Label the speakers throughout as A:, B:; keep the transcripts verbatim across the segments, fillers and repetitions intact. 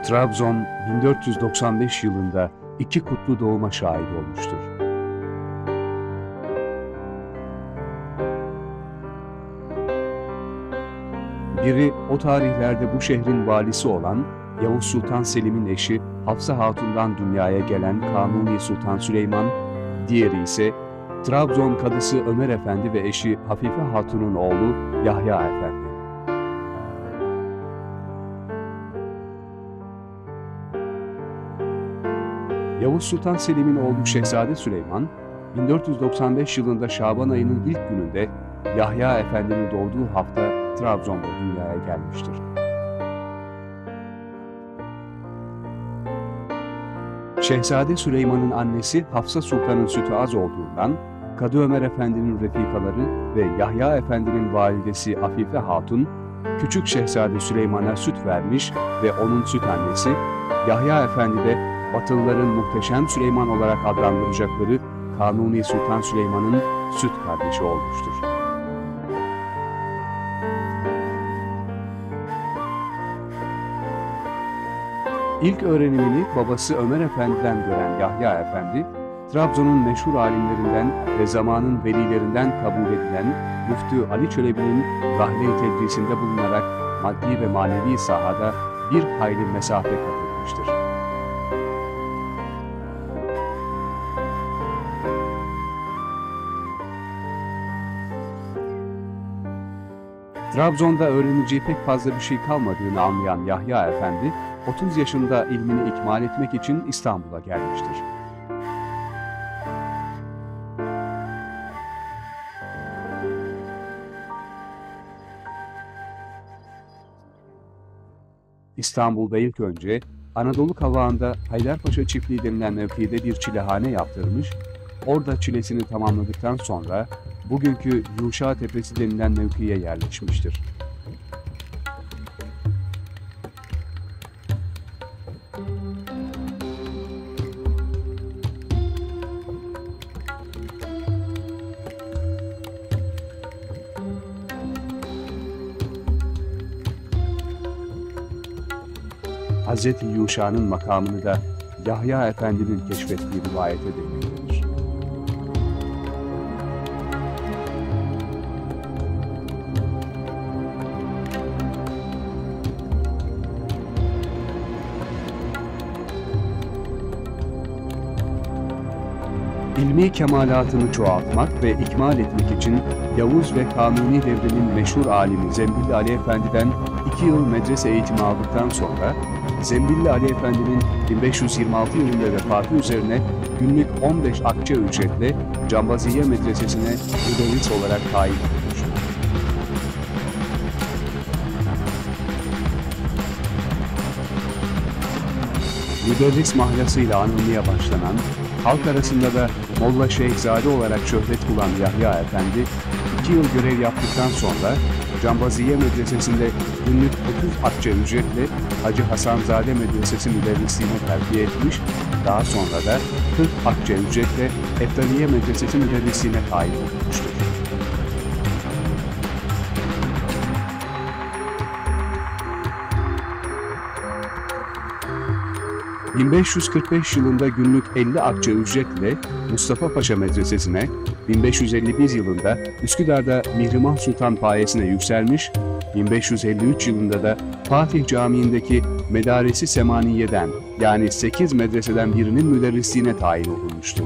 A: Trabzon bin dört yüz doksan beş yılında iki kutlu doğuma şahit olmuştur. Biri o tarihlerde bu şehrin valisi olan Yavuz Sultan Selim'in eşi Hafsa Hatun'dan dünyaya gelen Kanuni Sultan Süleyman, diğeri ise Trabzon Kadısı Ömer Efendi ve eşi Hafife Hatun'un oğlu Yahya Efendi. Yavuz Sultan Selim'in oğlu Şehzade Süleyman, bin dört yüz doksan beş yılında Şaban ayının ilk gününde Yahya Efendi'nin doğduğu hafta Trabzon'da dünyaya gelmiştir. Şehzade Süleyman'ın annesi Hafsa Sultan'ın sütü az olduğundan, Kadı Ömer Efendi'nin refikaları ve Yahya Efendi'nin validesi Afife Hatun, küçük Şehzade Süleyman'a süt vermiş ve onun süt annesi, Yahya Efendi de Batılıların Muhteşem Süleyman olarak adlandıracakları Kanuni Sultan Süleyman'ın süt kardeşi olmuştur. İlk öğrenimini babası Ömer Efendi'den gören Yahya Efendi, Trabzon'un meşhur alimlerinden ve zamanın velilerinden kabul edilen Müftü Ali Çelebi'nin rahle-i tedrisinde bulunarak maddi ve manevi sahada bir hayli mesafe kat etmiştir. Trabzon'da öğreneceği pek fazla bir şey kalmadığını anlayan Yahya Efendi, otuz yaşında ilmini ikmal etmek için İstanbul'a gelmiştir. İstanbul'da ilk önce Anadolu Kavağı'nda Haydarpaşa Çiftliği denilen mevkide bir çilehane yaptırmış, orada çilesini tamamladıktan sonra bugünkü Yuşa Tepesi denilen mevkiye yerleşmiştir. Hazreti Yuşa'nın makamını da Yahya Efendi'nin keşfettiği rivayet edilmektedir. İlmi kemalatını çoğaltmak ve ikmal etmek için Yavuz ve Kanuni devrinin meşhur alimi Zembilli Ali Efendi'den iki yıl medrese eğitimi aldıktan sonra Zembilli Ali Efendi'nin bin beş yüz yirmi altı yılında vefatı üzerine günlük on beş akçe ücretle Cambaziye Medresesi'ne müderris olarak tayin edilmiştir. Müderris mahlasıyla anılmaya başlanan, halk arasında da Molla Şeyhzade olarak şöhret bulan Yahya Efendi, iki yıl görev yaptıktan sonra Cambaziye Medresesi'nde günlük otuz akçe ücretle Hacı Hasanzade Medresesi müderrisliğine terfi etmiş, daha sonra da kırk akçe ücretle Eftaliye Medresesi müderrisliğine tayin edilmiştir. bin beş yüz kırk beş yılında günlük elli akçe ücretle Mustafa Paşa Medresesi'ne, bin beş yüz elli bir yılında Üsküdar'da Mihrimah Sultan payesine yükselmiş, bin beş yüz elli üç yılında da Fatih Camii'ndeki Medaresi Semaniye'den yani sekiz medreseden birinin müderrisliğine tayin olunmuştur.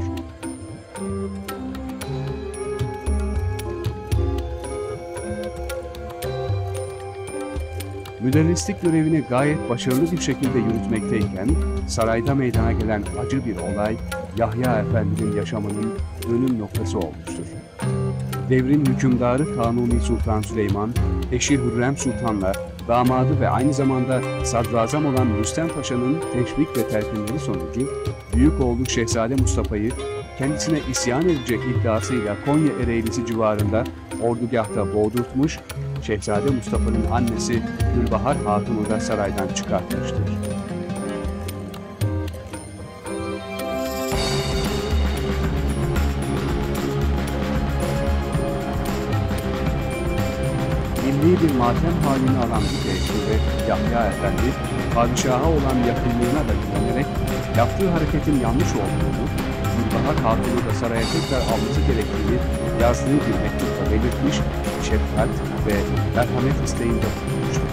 A: Müderrislik görevini gayet başarılı bir şekilde yürütmekteyken, sarayda meydana gelen acı bir olay, Yahya Efendi'nin yaşamının dönüm noktası olmuştur. Devrin hükümdarı Kanuni Sultan Süleyman, eşi Hürrem Sultan'la damadı ve aynı zamanda sadrazam olan Rüstem Paşa'nın teşvik ve telkinleri sonucu, büyük oğlu Şehzade Mustafa'yı kendisine isyan edecek iddiasıyla Konya Ereğlisi civarında ordugahta boğdurtmuş, Şehzade Mustafa'nın annesi Gülbahar Hatun'u da saraydan çıkartmıştır.
B: milli
A: bir matem halini alan bu tesirde Yahya Efendi, padişaha olan yakınlığına da güvenerek yaptığı hareketin yanlış olduğunu, Zülbahat Hatun'u da saraya tekrar alması gerektiğini yazdığı bir mektupta belirtmiş, şefkat ve merhamet isteğinde bulunmuştur.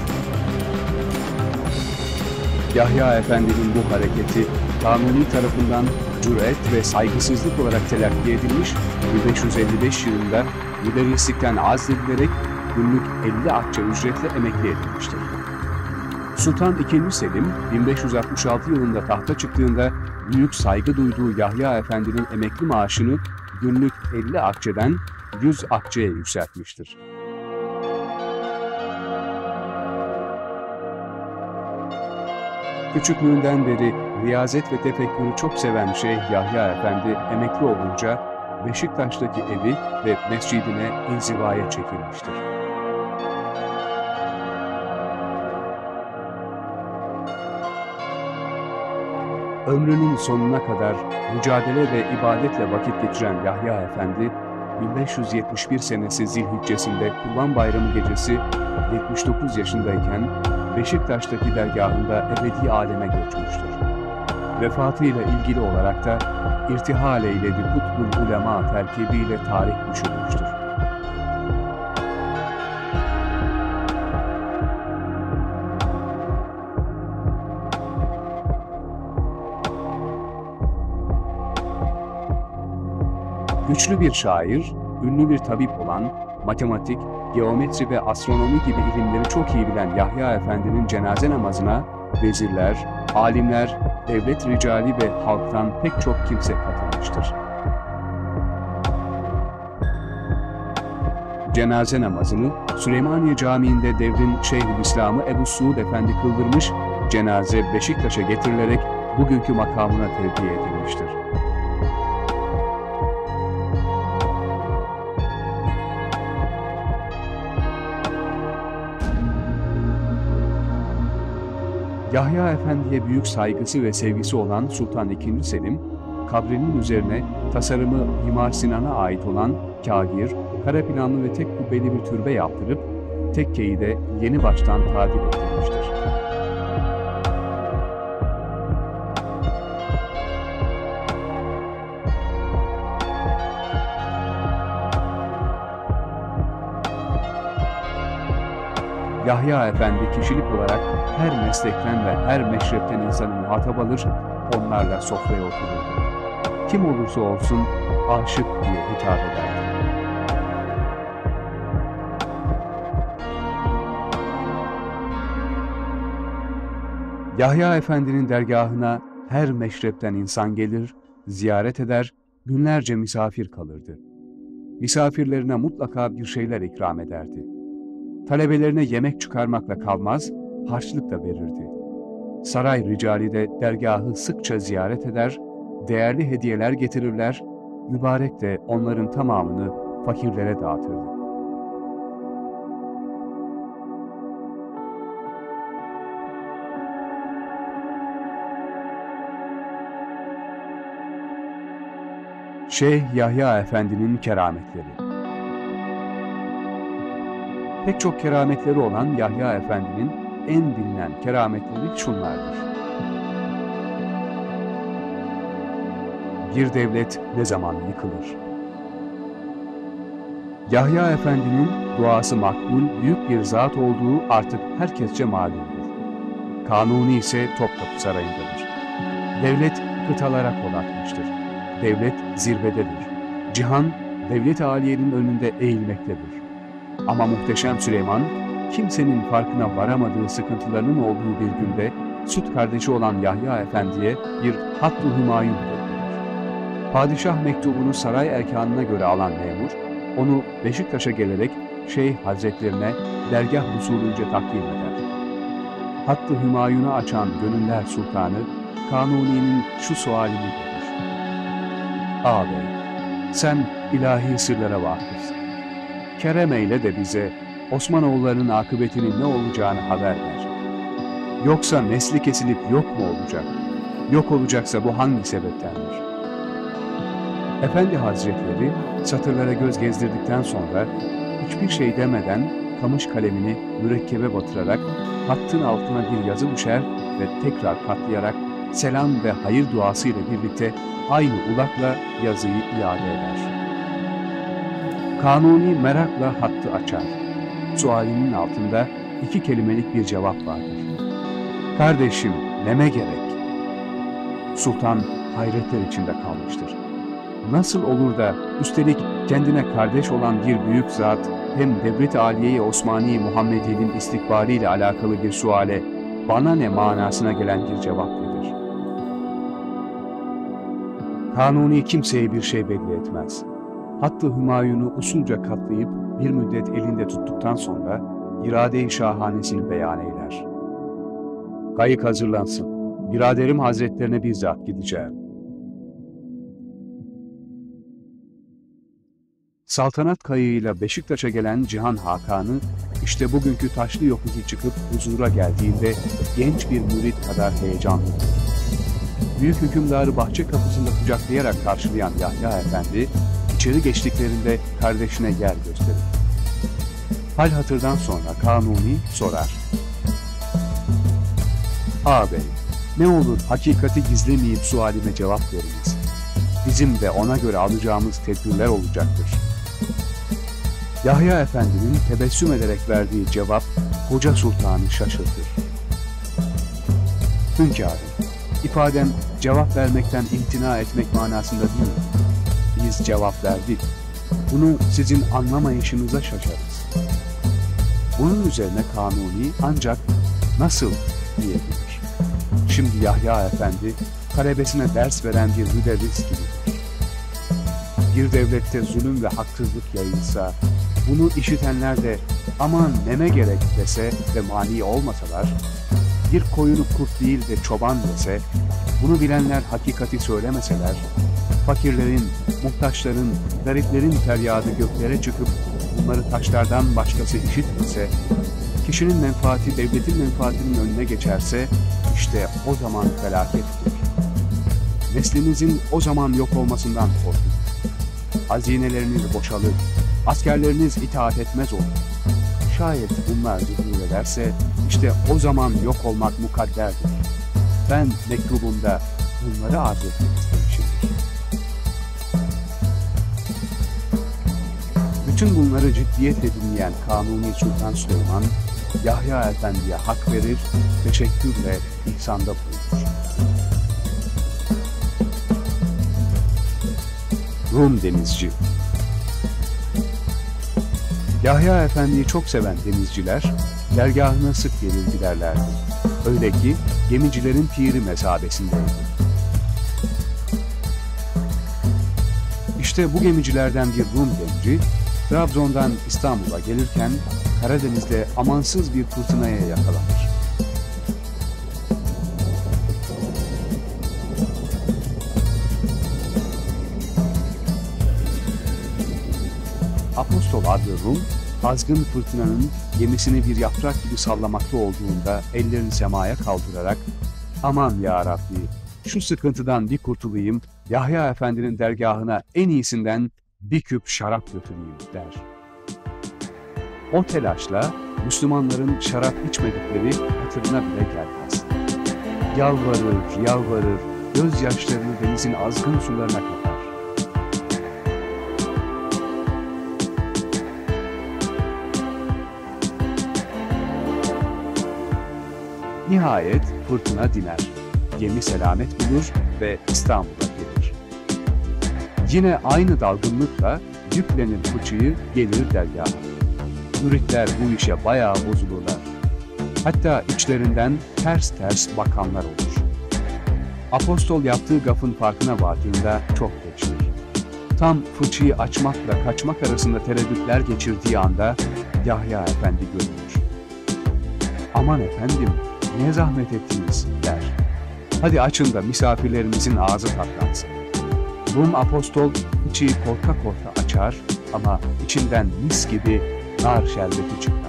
A: Yahya Efendi'nin bu hareketi Kanuni tarafından cüret ve saygısızlık olarak telakki edilmiş, bin beş yüz elli beş yılında müderrislikten azledilerek günlük elli akçe ücretle emekli edilmiştir. Sultan ikinci. Selim, bin beş yüz altmış altı yılında tahta çıktığında büyük saygı duyduğu Yahya Efendi'nin emekli maaşını günlük elli akçeden yüz akçeye yükseltmiştir. Küçüklüğünden beri riyazet ve tefekkürü çok seven Şeyh Yahya Efendi emekli olunca Beşiktaş'taki evi ve mescidine inzivaya çekilmiştir. Ömrünün sonuna kadar mücadele ve ibadetle vakit geçiren Yahya Efendi, bin beş yüz yetmiş bir senesi Zilhiccesinde Kurban Bayramı gecesi yetmiş dokuz yaşındayken Beşiktaş'taki dergahında ebedi aleme göçmüştür. Vefatıyla ilgili olarak da irtihal eyledi Kutbul Ulema terkibiyle tarih düşürmüştür. Güçlü bir şair, ünlü bir tabip olan, matematik, geometri ve astronomi gibi ilimleri çok iyi bilen Yahya Efendi'nin cenaze namazına vezirler, alimler, devlet ricali ve halktan pek çok kimse katılmıştır. Cenaze namazını Süleymaniye Camii'nde devrin Şeyhülislam'ı Ebu Suud Efendi kıldırmış, cenaze Beşiktaş'a getirilerek bugünkü makamına tevdi edilmiştir. Yahya Efendi'ye büyük saygısı ve sevgisi olan Sultan ikinci. Selim, kabrinin üzerine tasarımı Mimar Sinan'a ait olan kâgir, kare planlı ve tek kubbeli bir türbe yaptırıp, tekkeyi de yeni baştan tadil ettirmiştir. Yahya Efendi kişilik olarak her meslekten ve her meşrepten insanı muhatap alır, onlarla sofraya otururdu. Kim olursa olsun aşık diye hitap ederdi. Yahya Efendi'nin dergahına her meşrepten insan gelir, ziyaret eder, günlerce misafir kalırdı. Misafirlerine mutlaka bir şeyler ikram ederdi. Talebelerine yemek çıkarmakla kalmaz, harçlık da verirdi. Saray ricali de dergahı sıkça ziyaret eder, değerli hediyeler getirirler, mübarek de onların tamamını fakirlere dağıtırdı. Şeyh Yahya Efendi'nin kerametleri. Pek çok kerametleri olan Yahya Efendi'nin en bilinen kerametleri şunlardır. Bir devlet ne zaman yıkılır? Yahya Efendi'nin duası makbul, büyük bir zat olduğu artık herkesçe malumdur. Kanuni ise Topkapı Sarayı'ndadır. Devlet kıtalara kol atmıştır. Devlet zirvededir. Cihan, devlet-i aliyenin önünde eğilmektedir. Ama Muhteşem Süleyman, kimsenin farkına varamadığı sıkıntılarının olduğu bir günde süt kardeşi olan Yahya Efendi'ye bir Hatt-ı Hümayun gönderir. Padişah mektubunu saray erkanına göre alan memur, onu Beşiktaş'a gelerek Şeyh Hazretlerine dergah usulünce takdim eder. Hatt-ı Hümayun'u açan Gönüller Sultanı, Kanuni'nin şu sualini verir. Ağabey, sen ilahi sırlara vakıfsın. Kerem eyle de bize Osmanoğullarının akıbetinin ne olacağını haber ver. Yoksa nesli kesilip yok mu olacak? Yok olacaksa bu hangi sebeptendir? Efendi Hazretleri satırlara göz gezdirdikten sonra hiçbir şey demeden kamış kalemini mürekkebe batırarak hattın altına bir yazı düşer ve tekrar katlayarak selam ve hayır duası ile birlikte aynı ulakla yazıyı iade eder. Kanuni merakla hattı açar. Sualinin altında iki kelimelik bir cevap vardır. "Kardeşim, neme gerek?" Sultan hayretler içinde kalmıştır. Nasıl olur da üstelik kendine kardeş olan bir büyük zat hem Devlet-i Aliye-i Osmaniye Muhammediye'nin istikbaliyle alakalı bir suale "bana ne" manasına gelen bir cevap verir. Kanuni kimseye bir şey belli etmez. Hattı Hümayun'u usulca katlayıp bir müddet elinde tuttuktan sonra irade-i şahanesini beyan eyler. "Kayık hazırlansın. Biraderim hazretlerine bizzat gideceğim." Saltanat kayığıyla Beşiktaş'a gelen Cihan Hakan'ı işte bugünkü taşlı yokuzu çıkıp huzura geldiğinde genç bir mürit kadar heyecanlıdır. Büyük hükümdarı bahçe kapısında kucaklayarak karşılayan Yahya Efendi, içeri geçtiklerinde kardeşine yer gösterir. Hal hatırdan sonra Kanuni sorar. "Ağabey, ne olur hakikati gizlemeyip sualime cevap veriniz. Bizim de ona göre alacağımız tedbirler olacaktır." Yahya Efendi'nin tebessüm ederek verdiği cevap Hoca Sultan'ı şaşırtır. "Hünkârım, ifadem cevap vermekten imtina etmek manasında değil. Biz cevap verdik. Bunu sizin anlamayışınıza şaşarız." Bunun üzerine Kanuni ancak "nasıl" diyebilir. Şimdi Yahya Efendi talebesine ders veren bir müderris gibidir. Bir devlette zulüm ve haksızlık yayılsa, bunu işitenler de "aman neme gerek" dese ve mani olmasalar, bir koyunu kurt değil de çoban dese, bunu bilenler hakikati söylemeseler, fakirlerin, muhtaçların, gariplerin feryadı göklere çıkıp bunları taşlardan başkası işitmese, kişinin menfaati devletin menfaatinin önüne geçerse, işte o zaman felakettir. Neslinizin o zaman yok olmasından korkun. Hazineleriniz boşalır, askerleriniz itaat etmez olur. Şayet bunlar zuhur ederse, işte o zaman yok olmak mukadderdir. Ben mektubumda bunları arz etmek istemişimdir. Bütün bunları ciddiyetle dinleyen Kanuni Sultan Süleyman, Yahya Efendi'ye hak verir, teşekkür ve ihsanda bulunur. Rum denizci. Yahya Efendi'yi çok seven denizciler, dergahına sık gelir giderlerdi. Öyle ki gemicilerin piri mesabesindeydi. İşte bu gemicilerden bir Rum genci, Trabzon'dan İstanbul'a gelirken Karadeniz'de amansız bir fırtınaya yakalanır. Apostol adlı Rum, azgın fırtınanın gemisini bir yaprak gibi sallamakta olduğunda ellerini semaya kaldırarak "Aman ya Rabbi, şu sıkıntıdan bir kurtulayım, Yahya Efendi'nin dergahına en iyisinden bir küp şarap götüreyim" der. O telaşla Müslümanların şarap içmedikleri hatırına bile gelmez. Yalvarır, yalvarır, gözyaşlarını denizin azgın sularına katar. Nihayet fırtına diner, gemi selamet bulur ve İstanbul'a gelir. Yine aynı dalgınlıkla yüklenir fıçıyı gelir dergaha. Müritler bu işe bayağı bozulurlar. Hatta içlerinden ters ters bakanlar olur. Apostol yaptığı gafın farkına vardığında çok geçtir. Tam fıçıyı açmakla kaçmak arasında tereddütler geçirdiği anda Yahya Efendi görünür. "Aman efendim, ne zahmet ettiniz" der. "Hadi açın da misafirlerimizin ağzı tatlansın." Rum apostol fıçıyı korka korka açar ama içinden mis gibi nar şerbeti çıkar.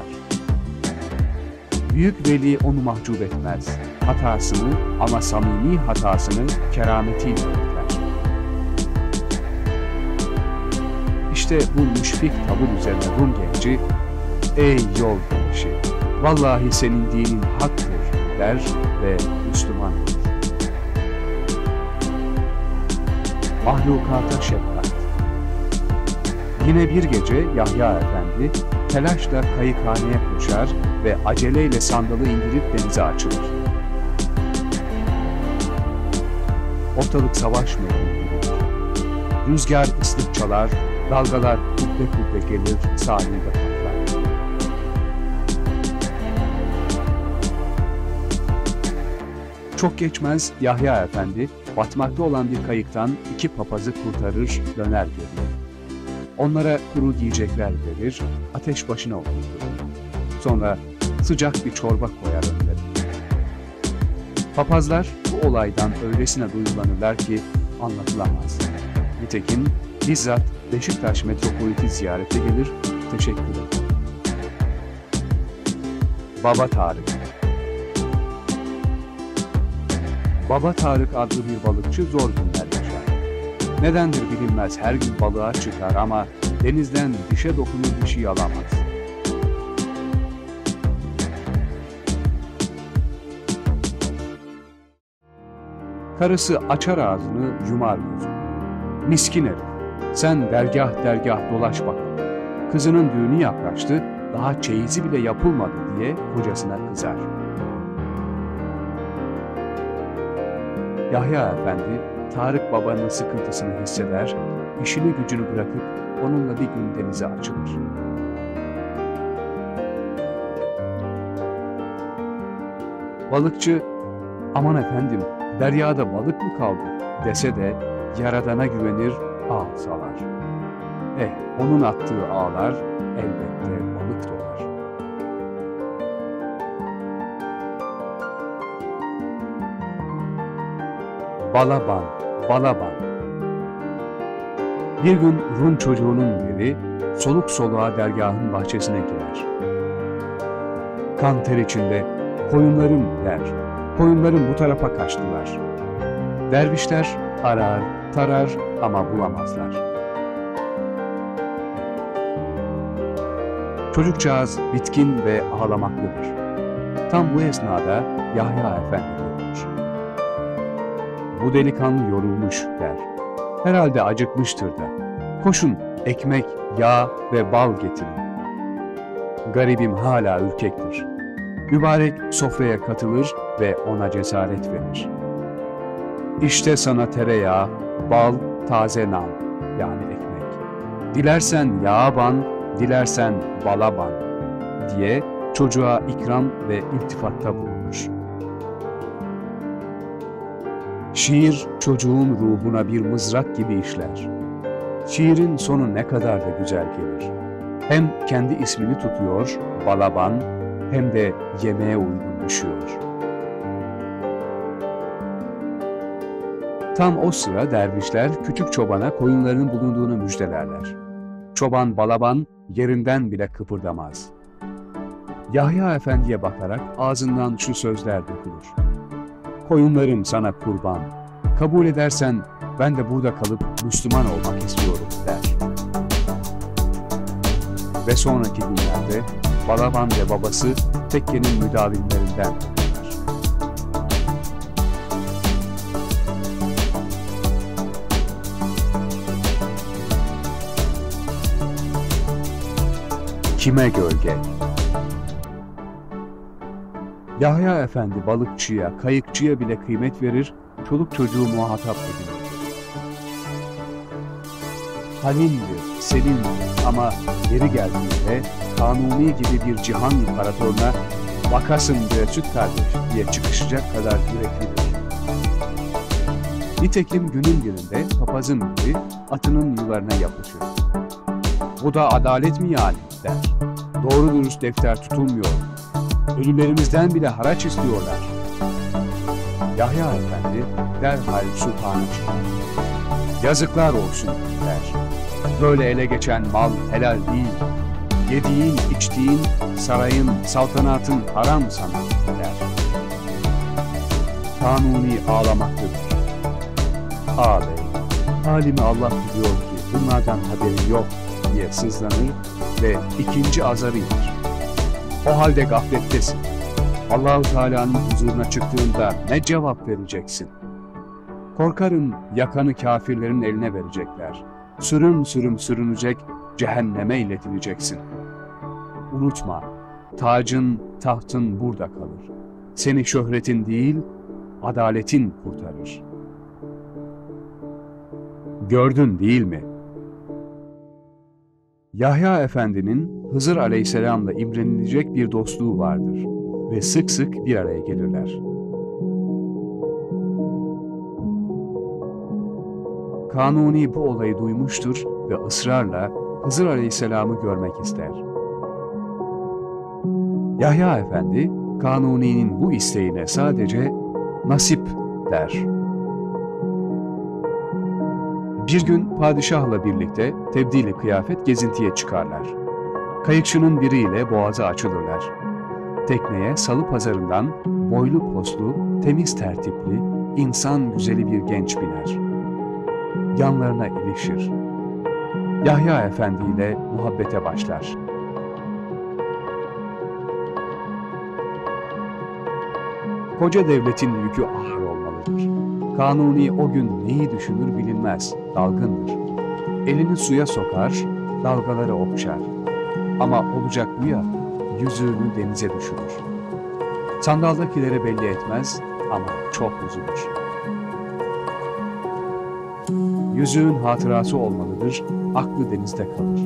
A: Büyük veli onu mahcup etmez. Hatasını ama samimi hatasını kerametiyle örter. İşte bu müşfik tavır üzerine Rum genci, ey yol güneşi, vallahi senin dinin haktır der ve Müslüman olur. Mahlukata şefkat. Yine bir gece Yahya Efendi telaşla kayıkhaneye koşar ve aceleyle sandalı indirip denize açılır. Ortalık savaş meydanı gibidir. Rüzgar ıslık çalar, dalgalar kubbe kubbe gelir, sahilde patlar. Çok geçmez Yahya Efendi batmakta olan bir kayıktan iki papazı kurtarır, döner geriye. Onlara kuru yiyecekler verir, ateş başına oturtur. Sonra sıcak bir çorba koyar önlerine. Papazlar bu olaydan öylesine duygulanırlar ki anlatılamaz. Nitekim bizzat Beşiktaş metropoliti ziyarete gelir, teşekkür eder. Baba Tarık. Baba Tarık adlı bir balıkçı zor günler yaşar. Nedendir bilinmez her gün balığa çıkar ama denizden dişe dokunur bir şey alamaz. Karısı açar ağzını, yumar gözünü. Miskin herif, sen dergah dergah dolaş bakalım. Kızının düğünü yaklaştı, daha çeyizi bile yapılmadı diye kocasına kızar. Yahya Efendi, Tarık babanın sıkıntısını hisseder, işini gücünü bırakıp onunla bir gün denize açılır. Balıkçı, aman efendim, deryada balık mı kaldı dese de Yaradan'a güvenir, ağ salar. Eh, onun attığı ağlar elbette balık dolar. Balaban, Balaban. Bir gün Rum çocuğunun biri soluk soluğa dergahın bahçesine girer. Kan ter içinde, koyunlarım der, koyunlarım bu tarafa kaçtılar. Dervişler arar, tarar ama bulamazlar. Çocukcağız bitkin ve ağlamaktadır. Tam bu esnada Yahya Efendi görülür. Bu delikanlı yorulmuş der. Herhalde acıkmıştır da. Koşun ekmek, yağ ve bal getirin. Garibim hala ürkektir. Mübarek sofraya katılır ve ona cesaret verir. İşte sana tereyağı, bal, taze nan, yani ekmek. Dilersen yağa ban, dilersen bala ban diye çocuğa ikram ve iltifatta bulunur. Şiir çocuğun ruhuna bir mızrak gibi işler. Şiirin sonu ne kadar da güzel gelir. Hem kendi ismini tutuyor, Balaban, hem de yemeğe uygun düşüyor. Tam o sıra dervişler küçük çobana koyunlarının bulunduğunu müjdelerler. Çoban Balaban yerinden bile kıpırdamaz. Yahya Efendi'ye bakarak ağzından şu sözler dökülür. Koyunlarım sana kurban. Kabul edersen ben de burada kalıp Müslüman olmak istiyorum der. Ve sonraki günlerde Balaban ve babası tekkenin müdavimlerinden olurlar. Kime gölge? Yahya Efendi balıkçıya, kayıkçıya bile kıymet verir, çoluk çocuğu muhatap edinir. Halimdir, selimdir ama yeri geldiğinde Kanuni gibi bir cihan imparatoruna vakasın be süt kardeş diye çıkışacak kadar yüreklidir. Nitekim günün birinde papazın biri atının yularına yapışır. Bu da adalet mi yani der. Doğru dürüst defter tutulmuyor. Ölülerimizden bile haraç istiyorlar. Yahya Efendi derhal sultana çıkar. Yazıklar olsun der. Böyle ele geçen mal helal değil. Yediğin, içtiğin, sarayın, saltanatın haram sana der. Kanuni ağlamaktadır. Ağabey, halimi Allah biliyor ki bunlardan haberim yok diye sızlanır ve ikinci azarı iner. O halde gaflettesin. Allah-u Teala'nın huzuruna çıktığında ne cevap vereceksin? Korkarım yakanı kafirlerin eline verecekler. Sürüm sürüm sürünecek, cehenneme iletileceksin. Unutma, tacın, tahtın burada kalır. Seni şöhretin değil, adaletin kurtarır. Gördün değil mi? Yahya Efendi'nin Hızır Aleyhisselam'la imrenilecek bir dostluğu vardır ve sık sık bir araya gelirler. Kanuni bu olayı duymuştur ve ısrarla Hızır Aleyhisselam'ı görmek ister. Yahya Efendi, Kanuni'nin bu isteğine sadece nasip der. Bir gün padişahla birlikte tebdili kıyafet gezintiye çıkarlar. Kayıkçının biriyle boğaza açılırlar. Tekneye Salı Pazarı'ndan boylu poslu, temiz tertipli, insan güzeli bir genç biner. Yanlarına ilişir. Yahya Efendi ile muhabbete başlar. Koca devletin yükü ağır olmalıdır. Kanuni o gün neyi düşünür bilinmez, dalgındır. Elini suya sokar, dalgaları okşar. Ama olacak bu ya, yüzüğünü denize düşürür. Sandaldakilere belli etmez ama çok üzülür. Yüzüğün hatırası olmalıdır, aklı denizde kalır.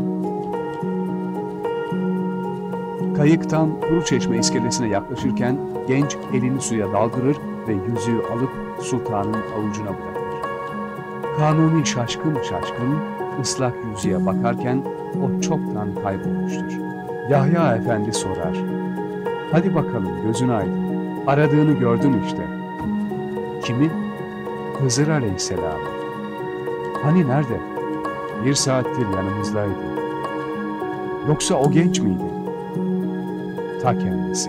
A: Kayıktan Kuruçeşme iskelesine yaklaşırken genç elini suya daldırır ve yüzüğü alıp sultanın avucuna bırakır. Kanuni şaşkın şaşkın ıslak yüzüğe bakarken o çoktan kaybolmuştur. Yahya Efendi sorar. Hadi bakalım gözün aydın. Aradığını gördün işte. Kimi? Hızır Aleyhisselam. Hani nerede? Bir saattir yanımızdaydı. Yoksa o genç miydi? Ta kendisi.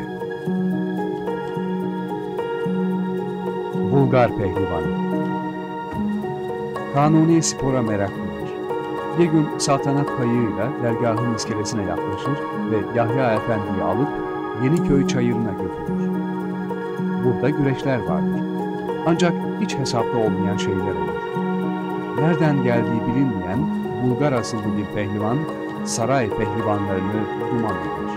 A: Bulgar pehlivanı. Kanuni spora meraklıdır. Bir gün saltanat kayığıyla dergahın iskelesine yaklaşır ve Yahya Efendi'yi alıp Yeniköy çayırına götürür. Burada güreşler vardır. Ancak hiç hesapta olmayan şeyler olur. Nereden geldiği bilinmeyen Bulgar asıllı bir pehlivan, saray pehlivanlarını duman eder.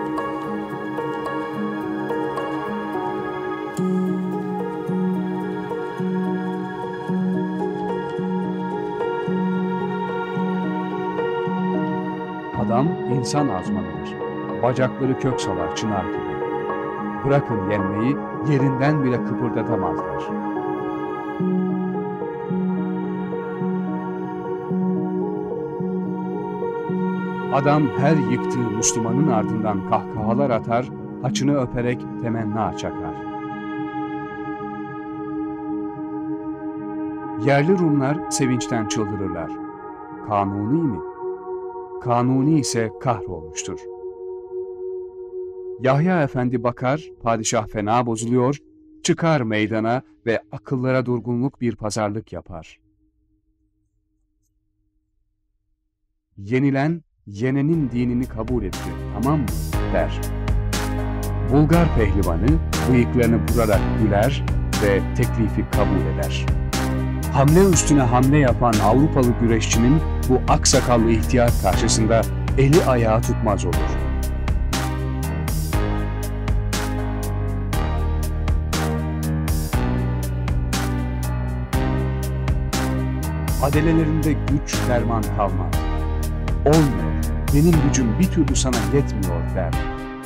A: Adam insan azmanıdır. Bacakları kök salar çınar gibi. Bırakın yenmeyi, yerinden bile kıpırdatamazlar. Adam her yıktığı Müslümanın ardından kahkahalar atar, haçını öperek temenna çakar. Yerli Rumlar sevinçten çıldırırlar. Kanuni mi? Kanuni ise kahrolmuştur. Yahya Efendi bakar, padişah fena bozuluyor, çıkar meydana ve akıllara durgunluk bir pazarlık yapar. Yenilen, yenenin dinini kabul etti, tamam mı? Der. Bulgar pehlivanı bıyıklarını burarak güler ve teklifi kabul eder. Hamle üstüne hamle yapan Avrupalı güreşçinin bu aksakallı ihtiyar karşısında eli ayağı tutmaz olur. Adelelerinde güç derman kalmaz. Olmuyor, benim gücüm bir türlü sana yetmiyor der.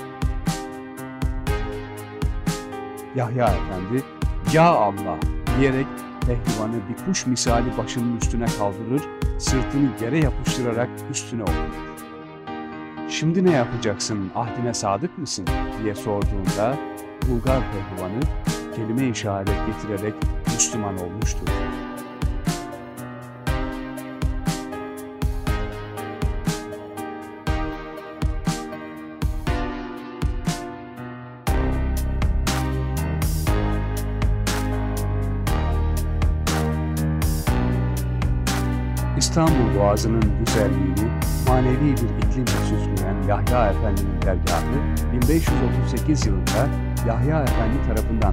A: Yahya Efendi, ya Allah diyerek pehlivanı bir kuş misali başının üstüne kaldırır, sırtını yere yapıştırarak üstüne oturur. Şimdi ne yapacaksın, ahdine sadık mısın diye sorduğunda Bulgar pehlivanı kelime işaret getirerek Müslüman olmuştur. İstanbul Boğazı'nın güzelliğini manevi bir iklimle süsleyen Yahya Efendi'nin dergahı bin beş yüz otuz sekiz yılında Yahya Efendi tarafından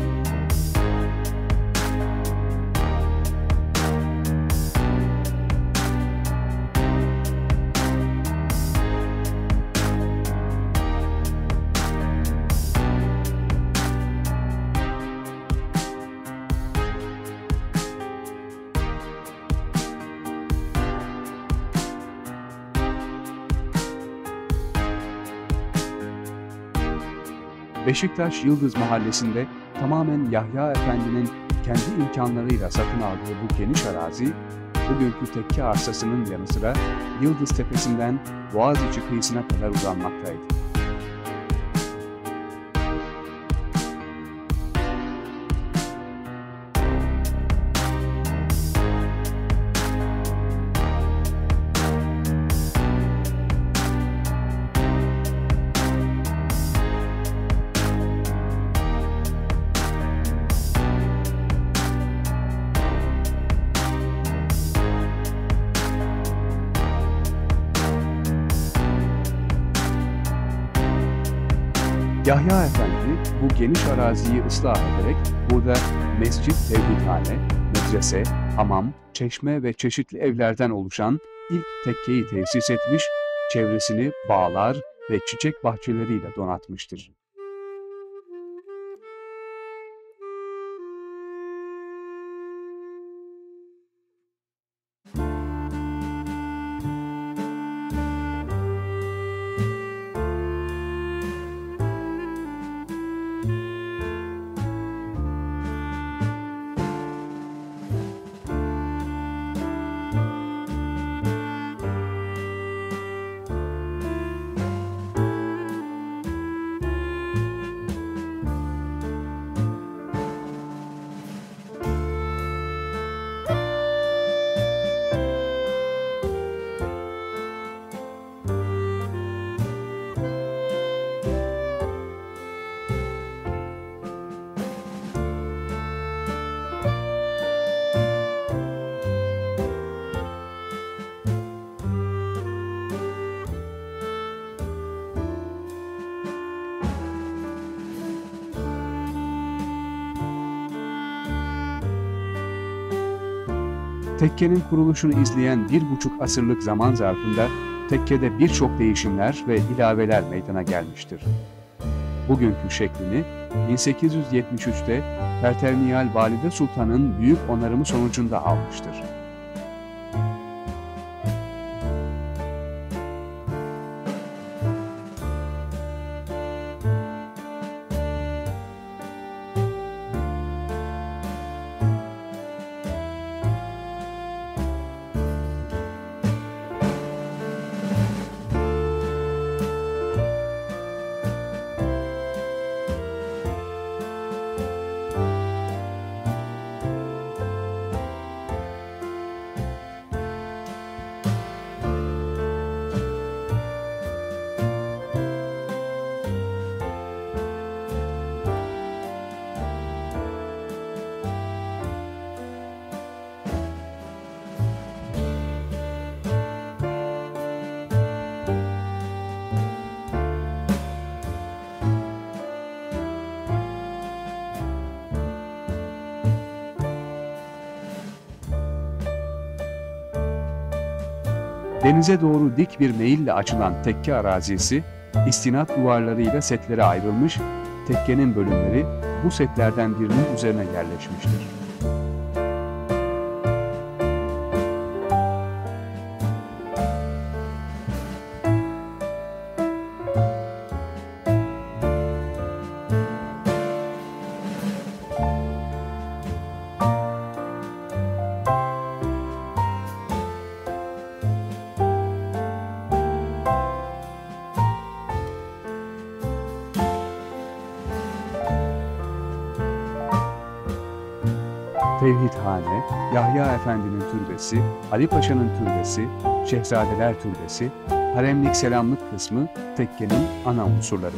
A: Beşiktaş Yıldız Mahallesi'nde tamamen Yahya Efendi'nin kendi imkanlarıyla satın aldığı bu geniş arazi, bugünkü tekke arsasının yanı sıra Yıldız Tepesi'nden Boğaziçi kıyısına kadar uzanmaktaydı. Yahya Efendi bu geniş araziyi ıslah ederek burada mescit, tevhidhane, medrese, hamam, çeşme ve çeşitli evlerden oluşan ilk tekkeyi tesis etmiş, çevresini bağlar ve çiçek bahçeleriyle donatmıştır. Tekkenin kuruluşunu izleyen bir buçuk asırlık zaman zarfında tekkede birçok değişimler ve ilaveler meydana gelmiştir. Bugünkü şeklini bin sekiz yüz yetmiş üçte Pertevniyal Valide Sultan'ın büyük onarımı sonucunda almıştır. Denize doğru dik bir meyille açılan tekke arazisi, istinat duvarlarıyla setlere ayrılmış, tekkenin bölümleri bu setlerden birinin üzerine yerleşmiştir. Tevhidhane, Yahya Efendi'nin türbesi, Ali Paşa'nın türbesi, Şehzadeler türbesi, haremlik selamlık kısmı tekkenin ana unsurlarıdır.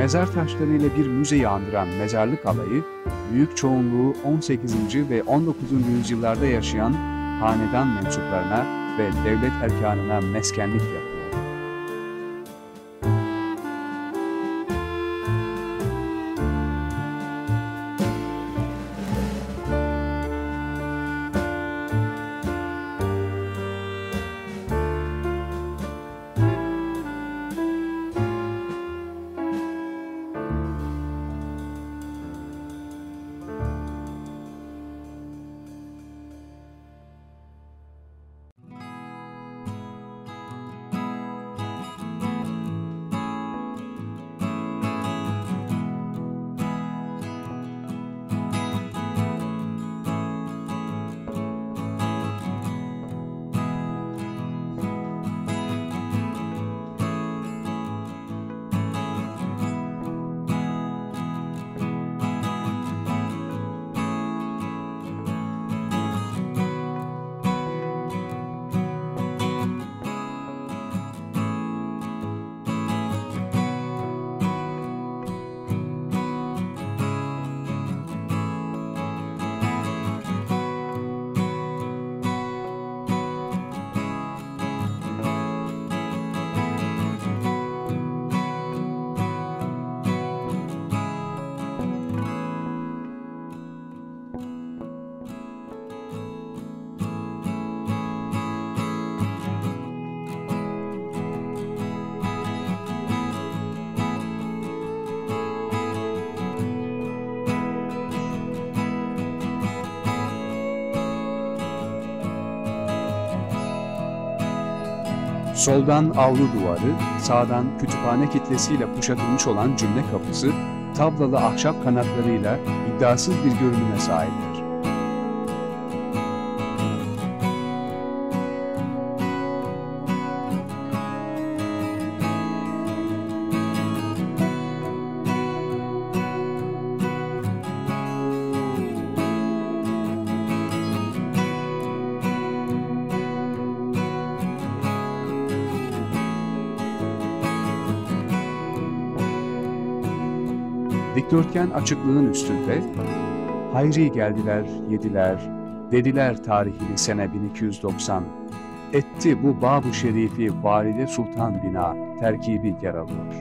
A: Mezar taşlarıyla bir müzeyi andıran mezarlık alayı, büyük çoğunluğu on sekizinci ve on dokuzuncu yüzyıllarda yaşayan hanedan mensuplarına ve devlet erkanına meskenlik yapıyor. Soldan avlu duvarı, sağdan kütüphane kitlesiyle kuşatılmış olan cümle kapısı, tablalı ahşap kanatlarıyla iddiasız bir görünüme sahiptir. Dikdörtgen açıklığın üstünde, hayri geldiler, yediler, dediler tarihli sene bin iki yüz doksan, etti bu Bab-ı Şerifi Valide Sultan bina terkibi yer alıyor.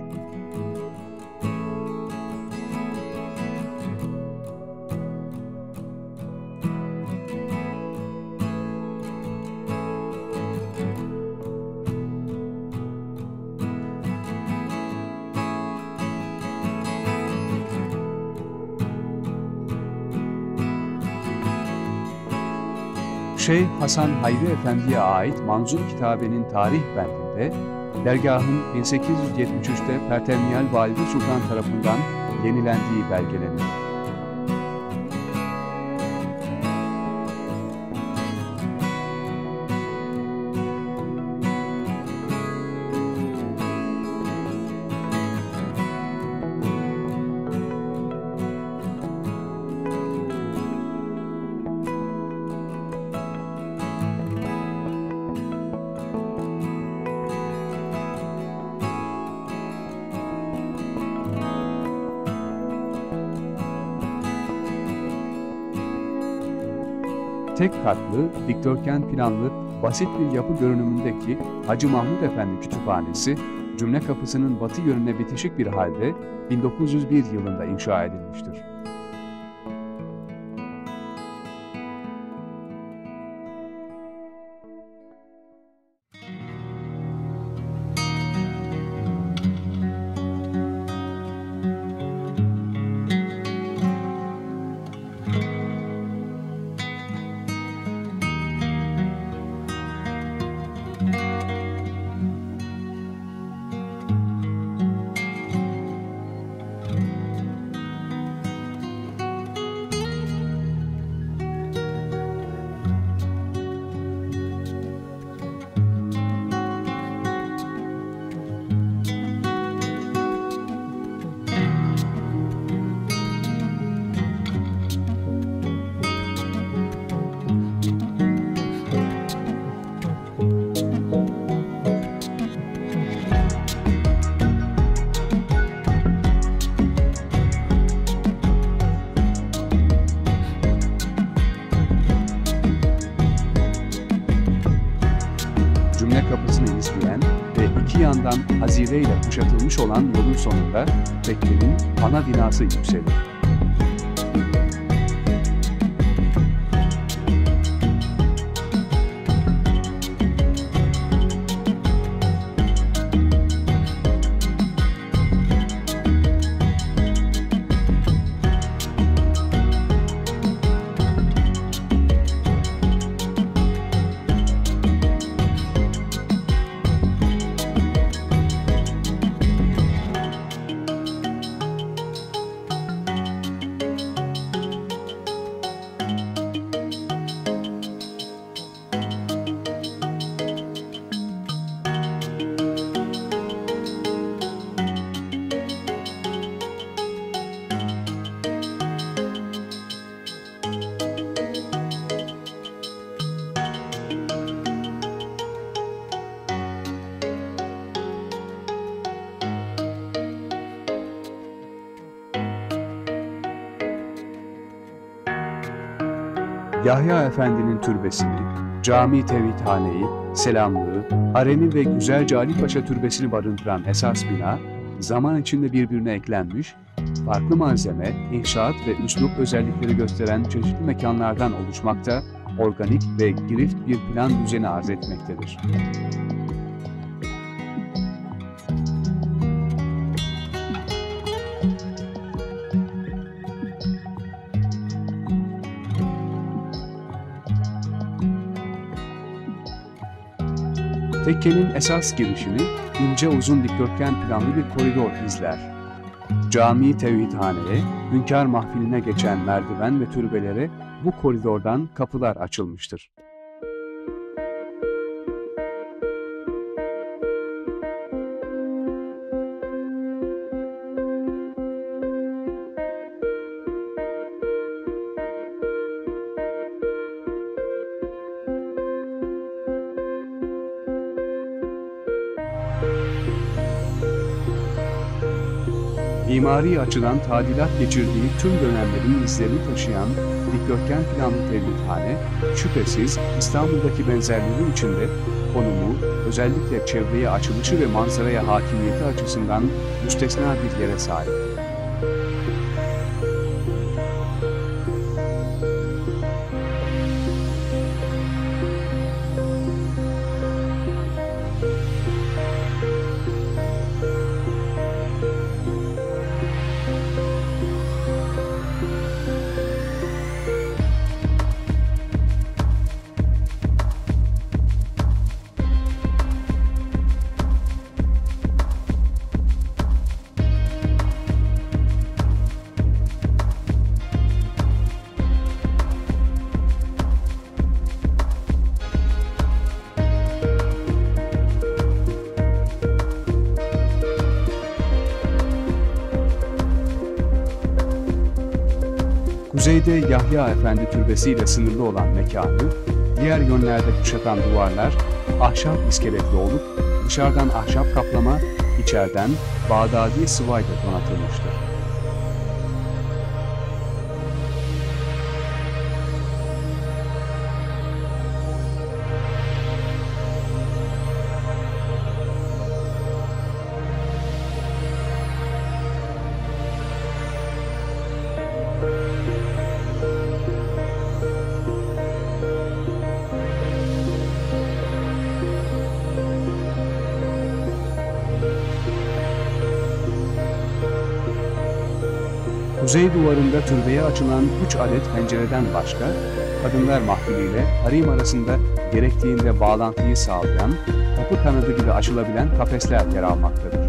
A: Şeyh Hasan Hayri Efendi'ye ait Manzur Kitabe'nin tarih bendinde, dergahın bin sekiz yüz yetmiş üçte Pertemniyal Valide Sultan tarafından yenilendiği belgeleniyor. Tek katlı, dikdörtgen planlı, basit bir yapı görünümündeki Hacı Mahmud Efendi Kütüphanesi, cümle kapısının batı yönüne bitişik bir halde bin dokuz yüz bir yılında inşa edilmiştir. tarafından hazineyle kuşatılmış olan yolun sonunda tekkenin ana binası yükselir. Yahya Efendi'nin türbesini, Cami Tevhidhane'yi, Selamlığı, haremi ve Güzelce Ali Paşa türbesini barındıran esas bina, zaman içinde birbirine eklenmiş, farklı malzeme, inşaat ve üslup özellikleri gösteren çeşitli mekanlardan oluşmakta, organik ve girift bir plan düzeni arz etmektedir. Tekkenin esas girişini ince uzun dikdörtgen planlı bir koridor izler. Cami Tevhidhane'ye, Hünkâr Mahfili'ne geçen merdiven ve türbelere bu koridordan kapılar açılmıştır. Mimari açıdan tadilat geçirdiği tüm dönemlerin izlerini taşıyan dikdörtgen planlı Tevhidhane, şüphesiz İstanbul'daki benzerleri içinde konumu, özellikle çevreye açılışı ve manzaraya hakimiyeti açısından müstesna bir yere sahip. Kuzeyde Yahya Efendi türbesiyle sınırlı olan mekanı, diğer yönlerde kuşatan duvarlar ahşap iskeletli olup dışarıdan ahşap kaplama, içeriden Bağdadi sıvayla donatılmıştır. Kuzey duvarında türbeye açılan üç adet pencereden başka, kadınlar mahfiliyle harim arasında gerektiğinde bağlantıyı sağlayan, kapı kanadı gibi açılabilen kafesler yer almaktadır.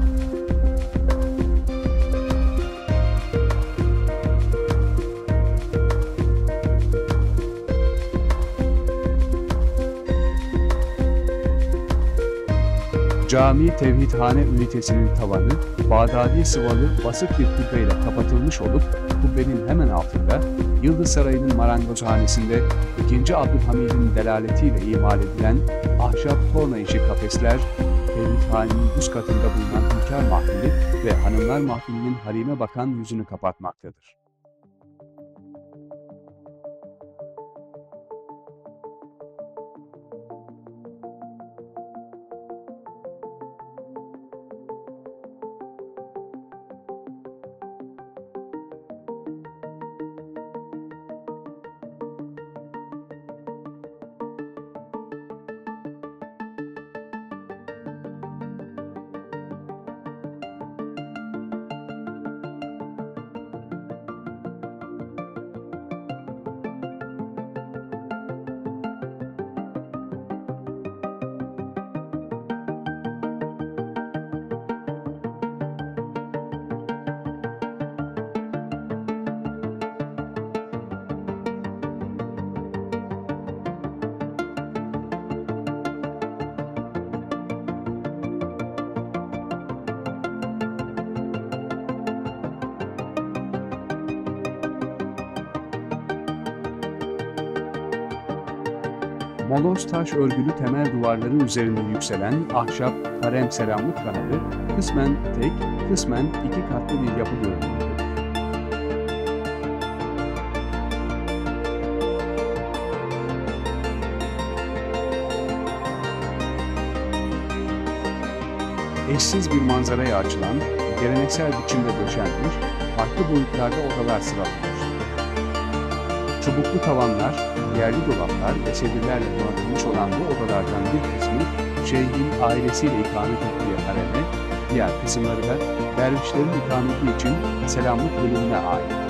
A: Cami Tevhidhane ünitesinin tavanı, Bağdadi sıvalı basık bir kubbeyle kapatılmış olup, kubbenin hemen altında, Yıldız Sarayı'nın marangozhanesinde ikinci. Abdülhamid'in delaletiyle imal edilen ahşap torna işi kafesler, Tevhidhane'nin üst katında bulunan Hünkâr Mahfili ve Hanımlar Mahfili'nin harime bakan yüzünü kapatmaktadır. Moloz taş örgülü temel duvarların üzerinde yükselen ahşap harem selamlık kanadı kısmen tek, kısmen iki katlı bir yapı görünümündedir. Eşsiz bir manzaraya açılan, geleneksel biçimde döşenmiş, farklı boyutlarda odalar sıralanmıştır. Çubuklu tavanlar, yerli dolaplar ve sedirlerle donatılmış olan bu odalardan bir kısmı şeyhin ailesiyle ikamet ettiği hareme, diğer kısımları da dervişlerin ikameti için selamlık bölümüne aittir.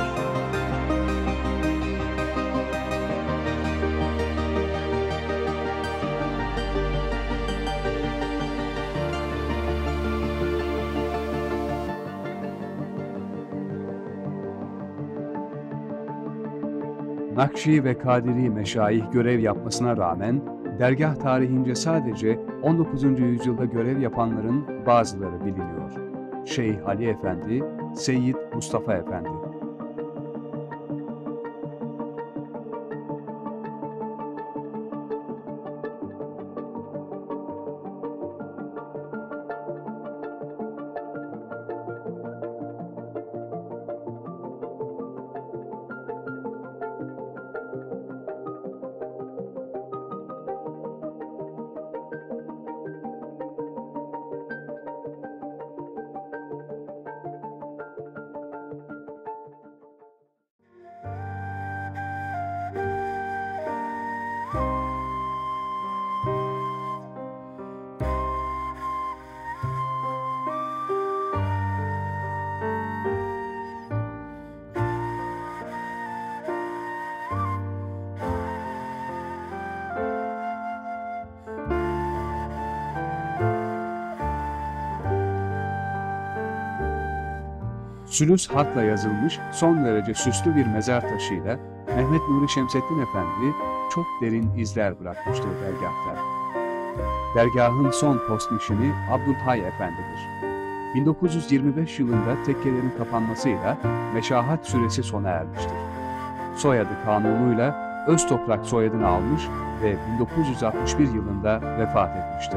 A: Nakşi ve Kadiri meşayih görev yapmasına rağmen, dergah tarihince sadece on dokuzuncu yüzyılda görev yapanların bazıları biliniyor. Şeyh Ali Efendi, Seyyid Mustafa Efendi. Sülüs hatla yazılmış son derece süslü bir mezar taşıyla Mehmet Nuri Şemseddin Efendi çok derin izler bırakmıştır dergâhta. Dergahın son postnişini Abdülhay Efendi'dir. bin dokuz yüz yirmi beş yılında tekkelerin kapanmasıyla meşahat süresi sona ermiştir. Soyadı kanunuyla Öztoprak soyadını almış ve bin dokuz yüz altmış bir yılında vefat etmiştir.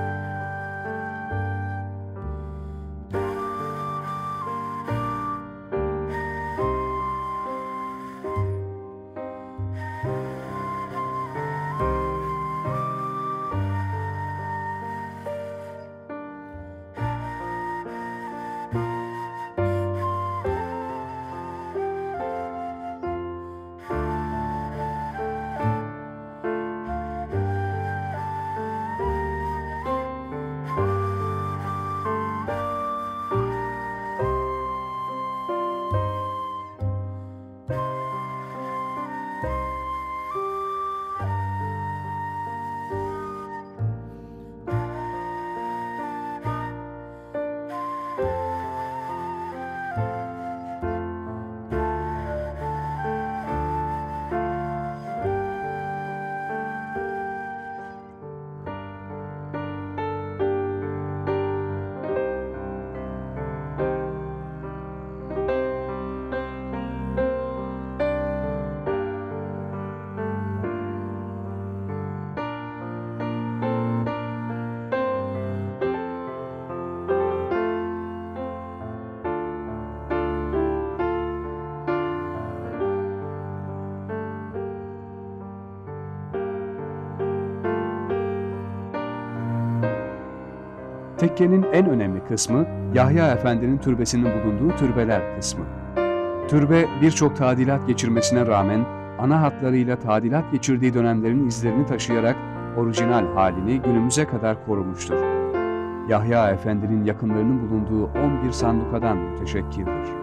A: Tekkenin en önemli kısmı Yahya Efendi'nin türbesinin bulunduğu türbeler kısmı. Türbe birçok tadilat geçirmesine rağmen ana hatlarıyla tadilat geçirdiği dönemlerin izlerini taşıyarak orijinal halini günümüze kadar korumuştur. Yahya Efendi'nin yakınlarının bulunduğu on bir sandukadan müteşekkildir.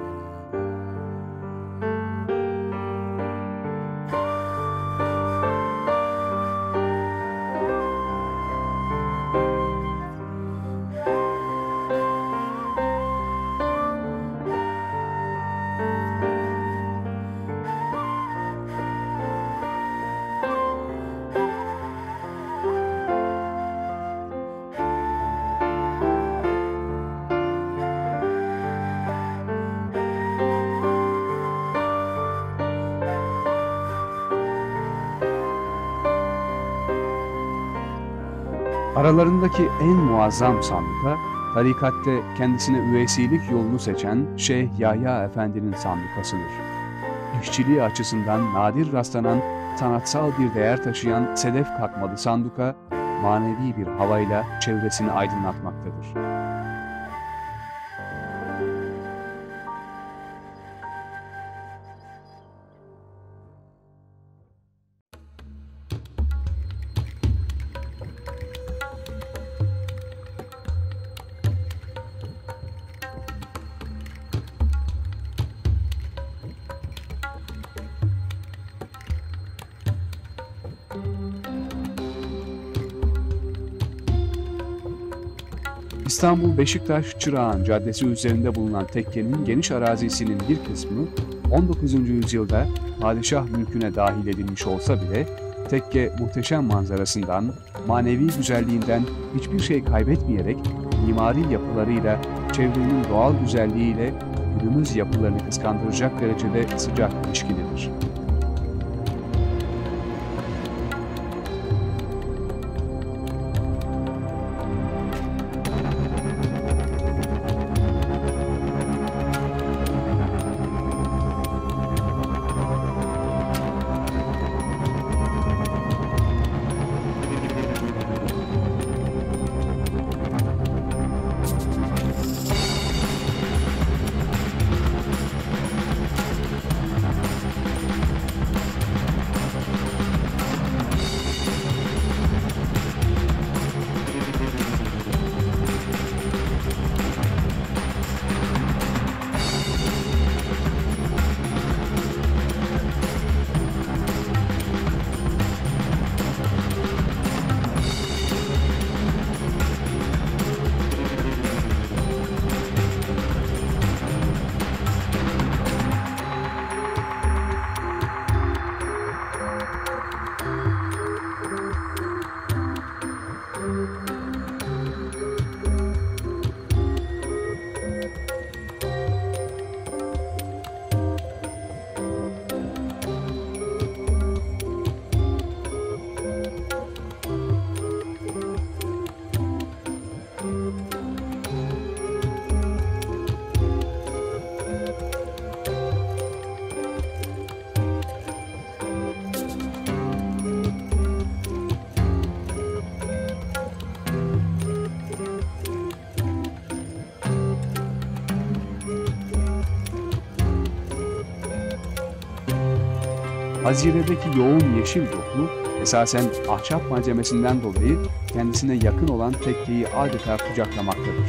A: Aralarındaki en muazzam sanduka, tarikatte kendisine üveysilik yolunu seçen Şeyh Yahya Efendi'nin sandukasıdır. İşçiliği açısından nadir rastlanan, sanatsal bir değer taşıyan sedef kakmalı sanduka, manevi bir havayla çevresini aydınlatmaktadır. İstanbul Beşiktaş Çırağan Caddesi üzerinde bulunan tekkenin geniş arazisinin bir kısmı on dokuzuncu yüzyılda padişah mülküne dahil edilmiş olsa bile tekke muhteşem manzarasından, manevi güzelliğinden hiçbir şey kaybetmeyerek mimari yapılarıyla, çevrenin doğal güzelliğiyle günümüz yapılarını kıskandıracak derecede sıcak ilişkilidir. Hazire'deki yoğun yeşil doku, esasen ahşap malzemesinden dolayı kendisine yakın olan tekkeyi adeta kucaklamaktadır.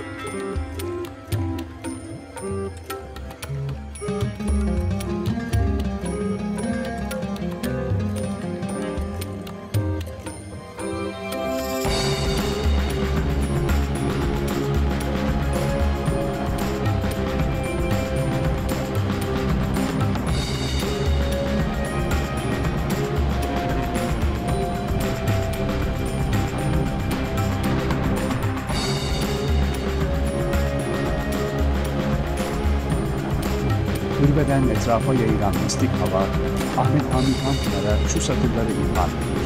A: Türbeden etrafa yayılan mistik hava, Ahmet Hamdi Tanpınar'a şu satırları ilham ediyor.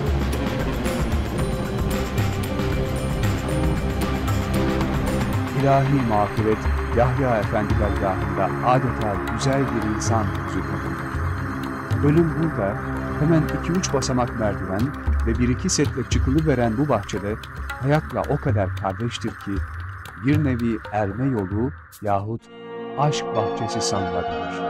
A: İlahi mağfiret, Yahya Efendi dergahında adeta güzel bir insan yüzü kadındır. Ölüm burada, hemen iki üç basamak merdiven ve bir iki setle çıkılıveren bu bahçede hayatla o kadar kardeştir ki, bir nevi erme yolu yahut aşk bahçesi sanılabilir.